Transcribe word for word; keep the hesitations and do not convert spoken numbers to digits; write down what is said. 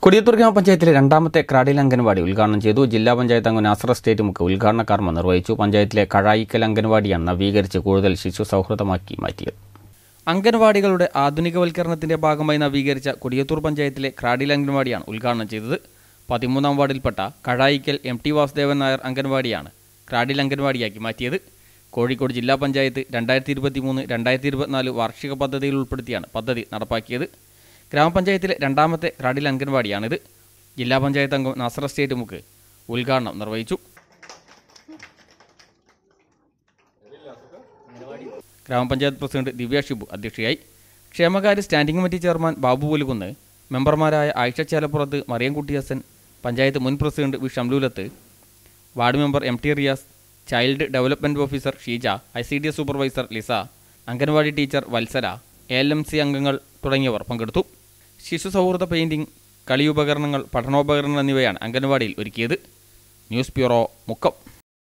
കൊടിയത്തൂർ ഗ്രാമപഞ്ചായത്തിലെ രണ്ടാമത്തെ ക്രാഡിൽ അംഗൻവാടി ഉദ്ഘാടനം ചെയ്തു. ജില്ലാ പഞ്ചായത്ത് അംഗം നാസർ എസ്റ്റേറ്റ് മുക്ക് ഉദ്ഘാടന കർമ്മം നിർവഹിച്ചു. പഞ്ചായത്തിലെ കഴായിക്കൽ അംഗൻവാടിയാണ് നവീകരിച്ച് കൂടുതൽ ശിശു സൗഹൃദമാക്കി മാറ്റിയത്. അംഗൻവാടികളുടെ ആധുനികവൽക്കരണത്തിന്റെ ഭാഗമായി നവീകരിച്ച കൊടിയത്തൂർ പഞ്ചായത്തിലെ ക്രാഡിൽ അംഗൻവാടിയാണ് ഉദ്ഘാടനം ചെയ്തത്. പതിമൂന്നാം വാർഡിൽപ്പെട്ട കഴായിക്കൽ എം ടി വാസുദേവൻ നായർ അംഗൻവാടിയാണ് ക്രാഡിൽ അംഗൻവാടിയാക്കി മാറ്റിയത്. കോഴിക്കോട് ജില്ലാ പഞ്ചായത്ത് രണ്ടായിരത്തി ഇരുപത്തി മൂന്ന് രണ്ടായിരത്തി ഇരുപത്തിനാല് വാർഷിക പദ്ധതിയിൽ ഉൾപ്പെടുത്തിയാണ് പദ്ധതി നടപ്പാക്കിയത്. ഗ്രാമപഞ്ചായത്തിലെ രണ്ടാമത്തെ ക്രാഡിൽ അംഗൻവാടിയാണിത്. ജില്ലാ പഞ്ചായത്ത് അംഗം നാസർ എസ്റ്റേറ്റ് മുക്ക് ഉദ്ഘാടനം നിർവഹിച്ചു. ഗ്രാമപഞ്ചായത്ത് പ്രസിഡന്റ് ദിവ്യ ഷിബു അധ്യക്ഷയായി. ക്ഷേമകാര്യ standing committee chairman Babu Pulukunnu, മെമ്പർമാരായ ആയിഷ ചേലപ്പുറത്ത്, മറിയംകുട്ടി ഹസൻ, പഞ്ചായത്ത് മുൻ president V Shamlulath, ward member M T Riyas, child development officer Sheeja, I C D S supervisor Lisa, anganwadi teacher Vatsala, A L M C അംഗങ്ങൾ തുടങ്ങിയവർ പങ്കെടുത്തു. ശിശു സൗഹൃദ പെയിൻറ്റിംഗ്, കളിയുപകരണങ്ങൾ, പഠനോപകരണങ്ങൾ എന്നിവയാണ് അംഗൻവാടിയിൽ ഒരുക്കിയത്. News bureau, Mukkam.